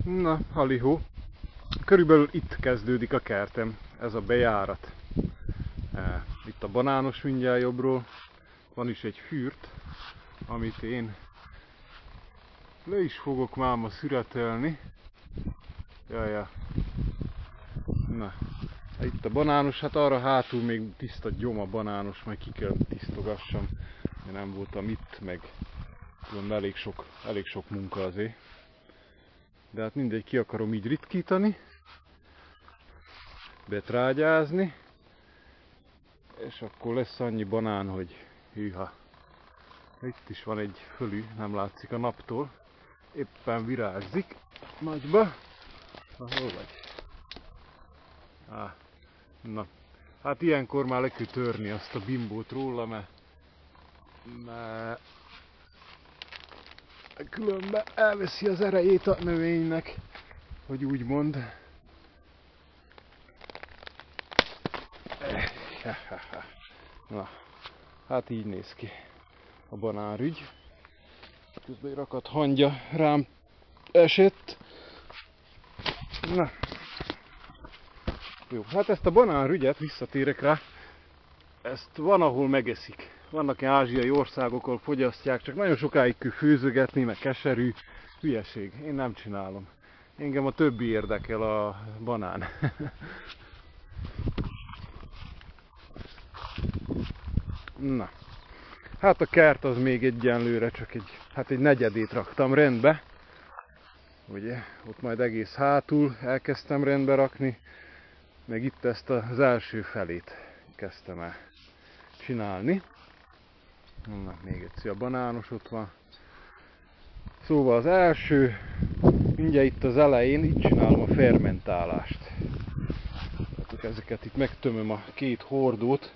Na, halihó. Körülbelül itt kezdődik a kertem, ez a bejárat. Itt a banános mindjárt jobbról. Van is egy fürt, amit én le is fogok máma szüretelni. Jaja. Na, itt a banános, hát arra hátul még tiszta gyoma banános, majd ki kell tisztogassam. Én nem voltam itt, meg tudom, elég sok munka azért. De hát mindegy, ki akarom így ritkítani, betrágyázni, és akkor lesz annyi banán, hogy hűha. Itt is van egy fölű, nem látszik a naptól, éppen virágzik nagyba. Hol vagy? Na, hát ilyenkor már le kell törni azt a bimbót róla, mert különben elveszi az erejét a növénynek, hogy úgy mond. Na, hát így néz ki a banánrügy. Közben egy rakat hangya rám esett. Na. Jó, hát ezt a banánrügyet, visszatérek rá, ezt van, ahol megeszik. Vannak ázsiai országok, ahol fogyasztják, csak nagyon sokáig kell főzögetni, meg keserű. Hülyeség, én nem csinálom. Engem a többi érdekel, a banán. Na, hát a kert az még egyenlőre csak egy negyedét raktam rendbe. Ugye, ott majd egész hátul elkezdtem rendbe rakni, meg itt ezt az első felét kezdtem el csinálni. Na, még egyszer a banános ott van. Szóval az első, mindjárt itt az elején, itt csinálom a fermentálást. Ezeket itt megtömöm a két hordót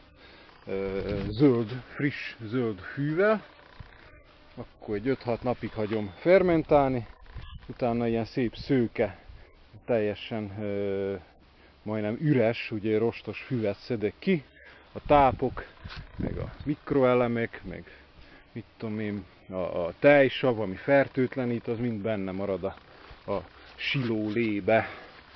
friss zöld fűvel. Akkor egy 5-6 napig hagyom fermentálni. Utána ilyen szép szőke, teljesen majdnem üres, ugye rostos füvet szedek ki. A tápok, meg a mikroelemek, meg mit tudom én, a tejsav, ami fertőtlenít, az mind benne marad a silólében.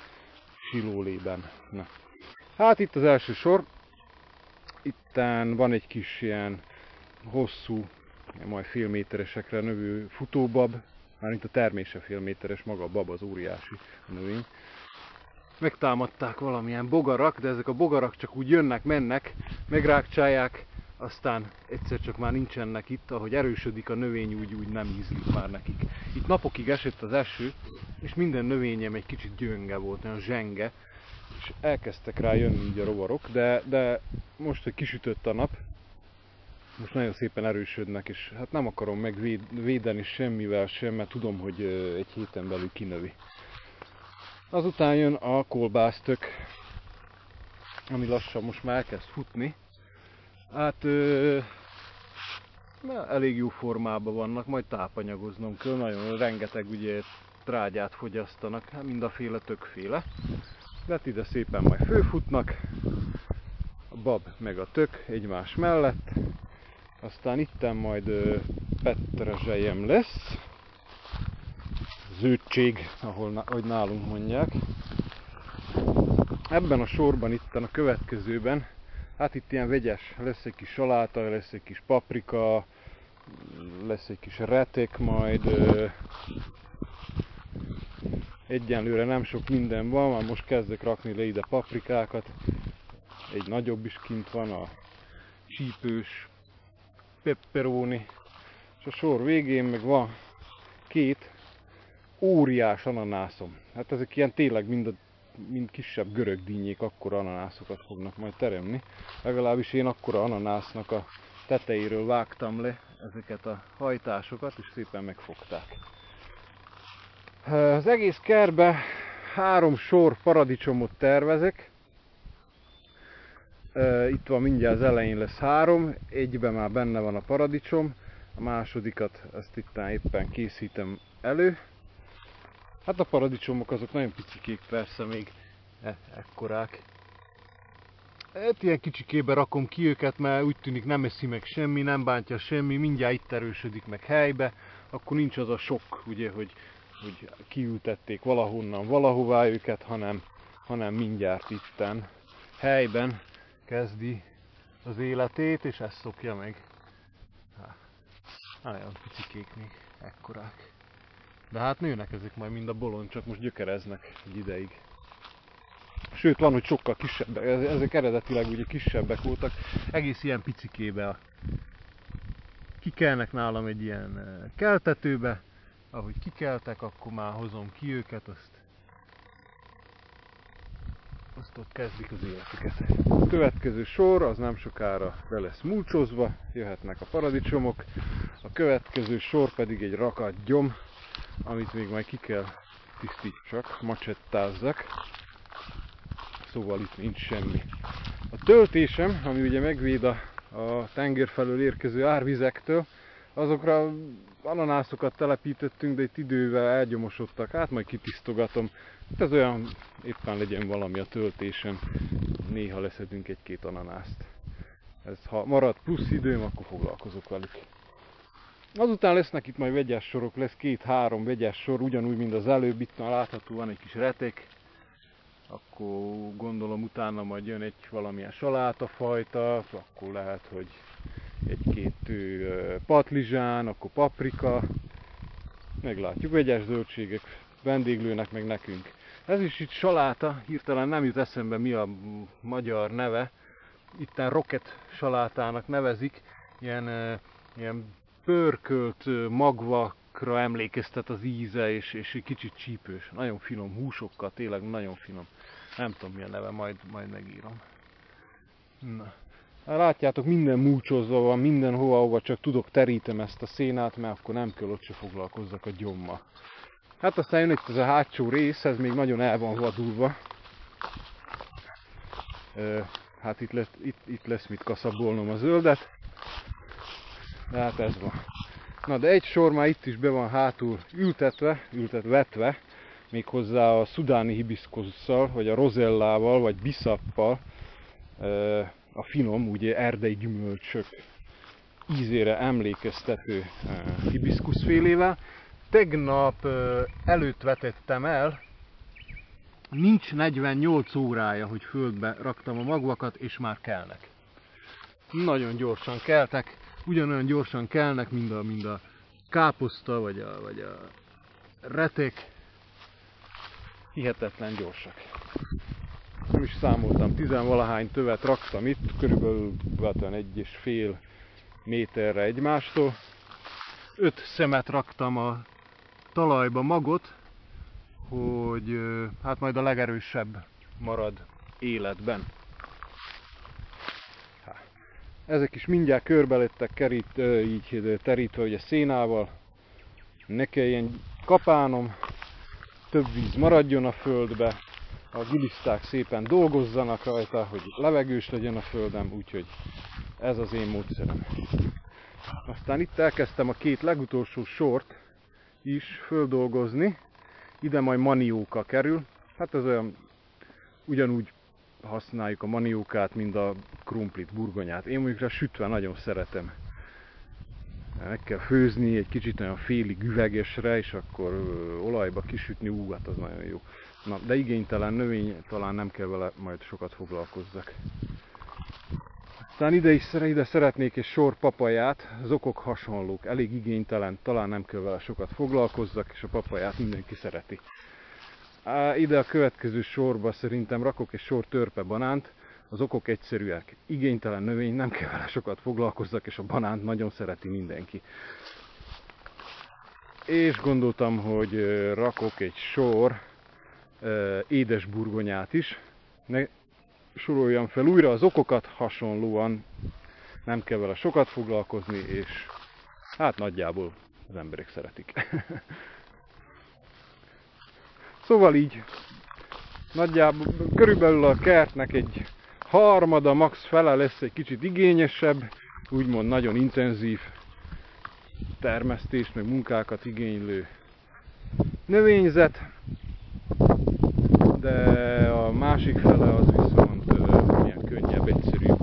Na. Hát itt az első sor. Itten van egy kis ilyen hosszú, majd fél méteresekre növő futóbab. Mármint a termése fél méteres, maga a bab az óriási növény. Megtámadták valamilyen bogarak, de ezek a bogarak csak úgy jönnek, mennek, megrákcsálják, aztán egyszer csak már nincsenek itt, ahogy erősödik a növény, úgy nem ízlik már nekik. Itt napokig esett az eső, és minden növényem egy kicsit gyönge volt, olyan zsenge, és elkezdtek rá jönni így a rovarok, de most, hogy kisütött a nap, most nagyon szépen erősödnek, és hát nem akarom megvédeni semmivel sem, mert tudom, hogy egy héten belül kinövi. Azután jön a kolbásztök, ami lassan most már elkezd futni. Hát elég jó formában vannak, majd tápanyagoznom kell, nagyon rengeteg ugye trágyát fogyasztanak, hát mindaféle tökféle. De hát ide szépen majd fölfutnak, a bab meg a tök egymás mellett. Aztán itten majd petrezselyem lesz, zöldség, ahogy nálunk mondják. Ebben a sorban, itten a következőben, hát itt ilyen vegyes, lesz egy kis saláta, lesz egy kis paprika, lesz egy kis reték majd. Egyenlőre nem sok minden van, már most kezdek rakni le ide paprikákat. Egy nagyobb is kint van, a csípős pepperoni, és a sor végén meg van két óriás ananászom. Hát ezek ilyen tényleg mind kisebb görögdínyék, akkora ananászokat fognak majd teremni. Legalábbis én akkora ananásznak a tetejéről vágtam le ezeket a hajtásokat, és szépen megfogták. Az egész kertbe 3 sor paradicsomot tervezek. Itt van mindjárt az elején lesz 3, egyben már benne van a paradicsom, a másodikat ezt itt éppen készítem elő. Hát a paradicsomok azok nagyon picikék, persze még ekkorák. Hát ilyen kicsikébe rakom ki őket, mert úgy tűnik nem eszi meg semmi, nem bántja semmi, mindjárt itt erősödik meg helybe, akkor nincs az a sok, ugye, hogy hogy kiültették valahonnan valahová őket, hanem mindjárt itten helyben kezdi az életét, és ezt szokja meg. Nagyon picikék még, ekkorák. De hát nőnek ezek majd mind a bolond, csak most gyökereznek egy ideig. Sőt, van, hogy sokkal kisebbek, ezek eredetileg ugye kisebbek voltak, egész ilyen picikébe. Kikelnek nálam egy ilyen keltetőbe, ahogy kikeltek, akkor már hozom ki őket, azt ott kezdik az életüket. A következő sor az nem sokára be lesz mulcsozva, jöhetnek a paradicsomok, a következő sor pedig egy rakat gyom, amit még majd ki kell tisztítsak, macsettázzak. Szóval itt nincs semmi. A töltésem, ami ugye megvéd a tenger felől érkező árvizektől, azokra ananászokat telepítettünk, de itt idővel elgyomosodtak, hát majd kitisztogatom. Hát ez olyan, éppen legyen valami a töltésen, néha leszedünk egy-két ananászt. Ez, ha marad plusz időm, akkor foglalkozok velük. Azután lesznek itt majd vegyes sorok, lesz 2-3 vegyes sor, ugyanúgy, mint az előbb, itt már látható van egy kis reték. Akkor gondolom utána majd jön valamilyen salátafajta, akkor lehet, hogy egy-két patlizsán, akkor paprika. Meglátjuk, vegyes zöldségek vendéglőnek meg nekünk. Ez is itt saláta, hirtelen nem jut eszembe mi a magyar neve. Itten rocket salátának nevezik, ilyen pörkölt magvakra emlékeztet az íze, és egy kicsit csípős. Nagyon finom húsokkal, tényleg nagyon finom. Nem tudom mi a neve, majd megírom. Na. Látjátok, minden mulcsozva van, mindenhova csak tudok terítem ezt a szénát, mert akkor nem kell ott se foglalkozzak a gyommal. Hát aztán jön itt ez a hátsó rész, ez még nagyon el van vadulva. Hát itt lesz mit kaszabolnom a zöldet. De hát ez van. Na de egy sor már itt is be van hátul vetve, méghozzá a szudáni hibiszkusszal, vagy a rozellával, vagy biszappal, a finom, ugye erdei gyümölcsök ízére emlékeztető hibiszkuszfélével. Tegnap előtt vetettem el, nincs 48 órája, hogy földbe raktam a magvakat, és már kelnek. Nagyon gyorsan keltek, ugyanolyan gyorsan kelnek, mint a káposzta, vagy a reték. Hihetetlen gyorsak. Nem is számoltam, 10-valahány tövet raktam itt, körülbelül 1,5 méterre egymástól. 5 szemet raktam a talajba magot, hogy hát majd a legerősebb marad életben. Ezek is mindjárt körbe lettek így terítve ugye szénával. Ne kelljen kapálnom, több víz maradjon a földbe, a giliszták szépen dolgozzanak rajta, hogy levegős legyen a földem, úgyhogy ez az én módszerem. Aztán itt elkezdtem a 2 legutolsó sort is földolgozni, ide majd manióka kerül, hát ez olyan, ugyanúgy használjuk a maniókát, mint a krumplit, burgonyát. Én mondjuk sütve nagyon szeretem. Meg kell főzni egy kicsit olyan félig üvegesre, és akkor olajba kisütni, hát az nagyon jó. Na, de igénytelen növény, talán nem kell vele majd sokat foglalkozzak. Aztán ide szeretnék egy sor papaját, az okok hasonlók, elég igénytelen, talán nem kell vele sokat foglalkozzak, és a papaját mindenki szereti. Ide a következő sorba szerintem rakok egy sor törpebanánt, az okok egyszerűek, igénytelen növény, nem kell vele sokat foglalkozzak, és a banánt nagyon szereti mindenki. És gondoltam, hogy rakok egy sor édes burgonyát is. Ne soroljam fel újra az okokat, hasonlóan nem kell vele sokat foglalkozni, és hát nagyjából az emberek szeretik. Szóval így, nagyjából körülbelül a kertnek egy harmada, max fele lesz egy kicsit igényesebb, úgymond nagyon intenzív termesztést, meg munkákat igénylő növényzet, de a másik fele az viszont ilyen könnyebb, egyszerűbb.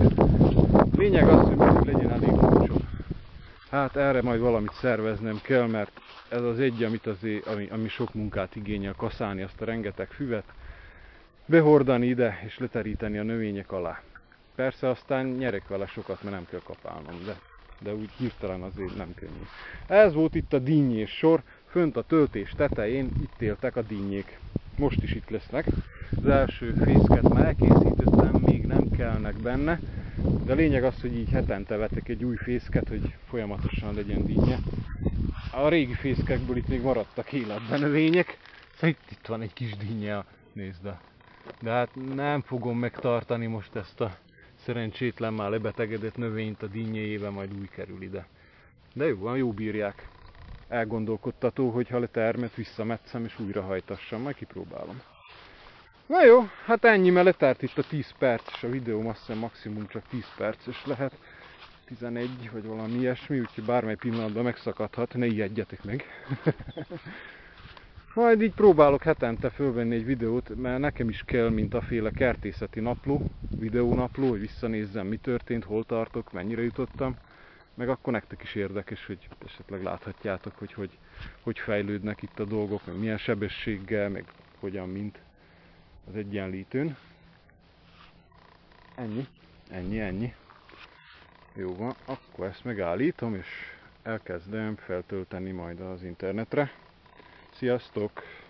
Lényeg az, hogy mindig legyen elég mulcsom. Hát erre majd valamit szerveznem kell, mert ez az egy, ami sok munkát igényel, kaszálni azt a rengeteg füvet, behordani ide és leteríteni a növények alá. Persze aztán nyerek vele sokat, mert nem kell kapálnom, de úgy hirtelen azért nem könnyű. Ez volt itt a dinnyés sor, fönt a töltés tetején itt éltek a dinnyék. Most is itt lesznek. Az első fészket már elkészítettem, még nem kellnek benne, de a lényeg az, hogy így hetente vetek egy új fészket, hogy folyamatosan legyen dinnye. A régi fészkekből itt még maradtak életben növények, szóval itt van egy kis dinnye, nézd. De hát nem fogom megtartani most ezt a szerencsétlen már lebetegedett növényt a dinnyéjébe, majd új kerül ide. De jó bírják. Elgondolkodtató, hogy ha letermet, visszametszem és újra hajtassam, majd kipróbálom. Na jó, hát ennyi, mert letárt itt a 10 perc, a videóm azt hiszem maximum csak 10 perces lehet. 11 vagy valami ilyesmi, úgyhogy bármely pillanatban megszakadhat, ne ijedjetek meg. Majd így próbálok hetente fölvenni egy videót, mert nekem is kell, mint a féle kertészeti napló, videónapló, hogy visszanézzem, mi történt, hol tartok, mennyire jutottam. Meg akkor nektek is érdekes, hogy esetleg láthatjátok, hogy fejlődnek itt a dolgok, meg milyen sebességgel, meg hogyan, mint az egyenlítőn. Ennyi. Jó van, akkor ezt megállítom, és elkezdem feltölteni majd az internetre. Sziasztok!